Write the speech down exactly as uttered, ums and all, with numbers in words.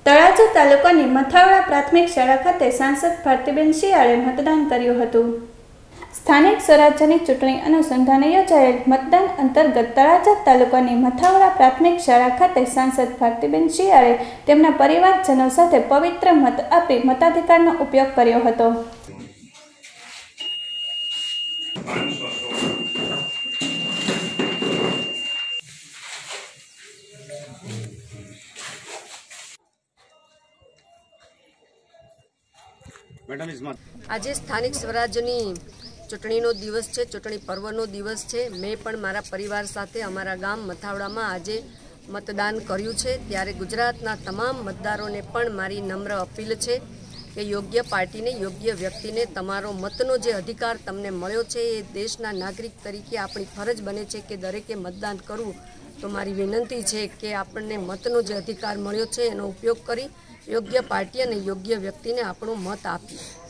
તળાજા તાલુકાની મથાવડા પ્રાથમિક શાળા ખાતે સાંસદ ભારતીબેન શિયાળે મતદાન કર્યું હતું। સ્થાનિક સ્વરાજ્યની ચૂંટણી અનુસંધાને યોજાયેલ મતદાન અંતર્ગત તળાજા તાલુકાની મથાવડા પ્રાથમિક શાળા ખાતે સાંસદ ભારતીબેન શિયાળે તેમના પરિવારજનો સાથે પવિત્ર મત આપી મતાધિકારનો ઉપયોગ કર્યો હતો। आज स्थानिक स्वराज्यनी चूंटणीनो दिवस है, चूंटणी पर्वनो दिवस है। मैं पण मारा परिवार साथे अमारा गाम मथावडामां आजे मतदान कर्युं छे। त्यारे गुजरातना तमाम मतदारोने पण मारी नम्र अपील है कि योग्य पार्टी ने योग्य व्यक्ति ने तमारो मतनो जे अधिकार तमने मळ्यो छे ए देशना नागरिक तरीके आपणी फरज बने छे कि दरेके मतदान करवुं। तो मारी विनंती है कि आपणे मतनो जे अधिकार मळ्यो छे एनो उपयोग करी योग्य पार्टी और योग्य व्यक्ति ने आपणो मत आपीए।